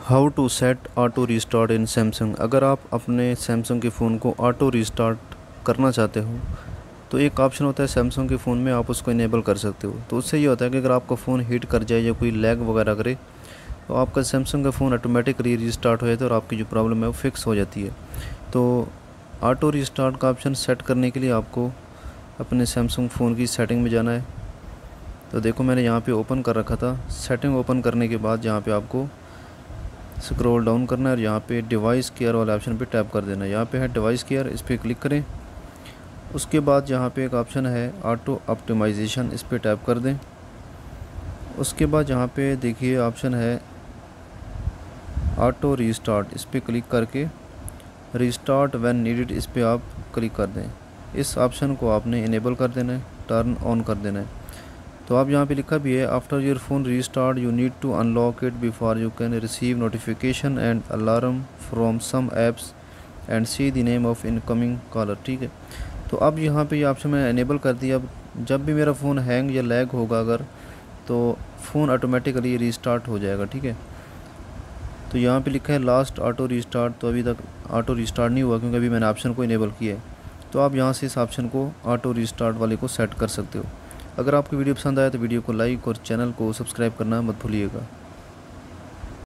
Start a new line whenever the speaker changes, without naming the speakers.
How to set auto restart in Samsung. अगर आप अपने सैमसंग के फ़ोन को ऑटो रीस्टार्ट करना चाहते हो तो एक ऑप्शन होता है सैमसंग के फ़ोन में, आप उसको इनेबल कर सकते हो। तो उससे ये होता है कि अगर आपका फ़ोन हीट कर जाए या कोई लैग वगैरह करे तो आपका सैमसंग का फ़ोन ऑटोमेटिकली रीस्टार्ट हो जाता है और आपकी जो प्रॉब्लम है वो फिक्स हो जाती है। तो ऑटो रीस्टार्ट का ऑप्शन सेट करने के लिए आपको अपने सैमसंग फ़ोन की सेटिंग में जाना है। तो देखो मैंने यहाँ पे ओपन कर रखा था। सेटिंग ओपन करने के बाद यहाँ पे आपको स्क्रॉल डाउन करना है और यहाँ पे डिवाइस केयर वाले ऑप्शन पे टैप कर देना है। यहाँ पे है डिवाइस केयर, इस पर क्लिक करें। उसके बाद यहाँ पे एक ऑप्शन है ऑटो ऑप्टिमाइजेशन, इस पर टैप कर दें। उसके बाद यहाँ पे देखिए ऑप्शन है ऑटो रीस्टार्ट, इस पर क्लिक करके रीस्टार्ट व्हेन नीडेड, इस पर आप क्लिक कर दें। इस ऑप्शन को आपने इनेबल कर देना है, टर्न ऑन कर देना है। तो आप यहाँ पे लिखा भी है after your phone restart you need to unlock it before you can receive notification and alarm from some apps and see the name of incoming caller. ठीक है, तो अब यहाँ पे ये ऑप्शन मैंने इनेबल कर दिया। अब जब भी मेरा फ़ोन हैंग या लैग होगा अगर, तो फ़ोन ऑटोमेटिकली रीस्टार्ट हो जाएगा। ठीक है, तो यहाँ पे लिखा है लास्ट ऑटो रीस्टार्ट, तो अभी तक ऑटो रीस्टार्ट नहीं हुआ क्योंकि अभी मैंने ऑप्शन को इनेबल किया है। तो आप यहाँ से इस ऑप्शन को ऑटो रीस्टार्ट वाले को सेट कर सकते हो। अगर आपको वीडियो पसंद आया तो वीडियो को लाइक और चैनल को सब्सक्राइब करना मत भूलिएगा।